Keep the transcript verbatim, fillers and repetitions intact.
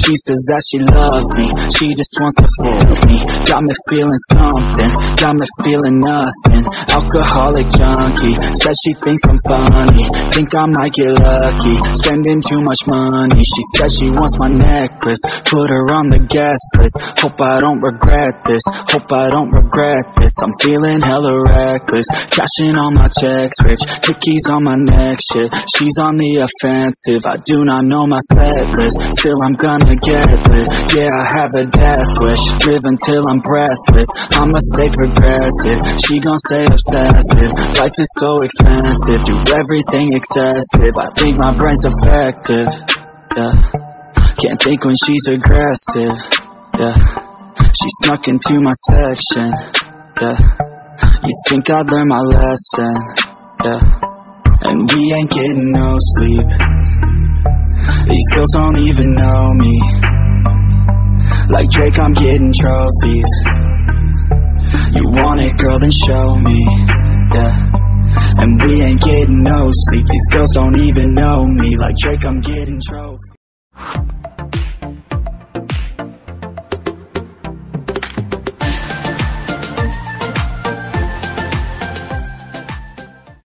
She says that she loves me, she just wants to fool me. Got me feeling something, got me feeling nothing. Alcoholic junkie, says she thinks I'm funny. Think I might get lucky, spending too much money. She says she wants my necklace, put her on the guest list. Hope I don't regret this, hope I don't regret this. I'm feeling hella reckless, cashing all my checks rich. Hickeys on my neck, shit, she's on the offensive. I do not know my set list, still I'm gonna get lit. Yeah, I have a death wish, live until I'm breathless. I'ma stay progressive, she gon' stay obsessive. Life is so expensive, do everything excessive. I think my brain's defective, yeah. Can't think when she's aggressive, yeah. She snuck into my section, yeah. You think I'd learn my lesson, yeah. And we ain't getting no sleep. These girls don't even know me. Like Drake, I'm getting trophies. You want it, girl, then show me, yeah. And we ain't getting no sleep. These girls don't even know me. Like Drake, I'm getting trophies.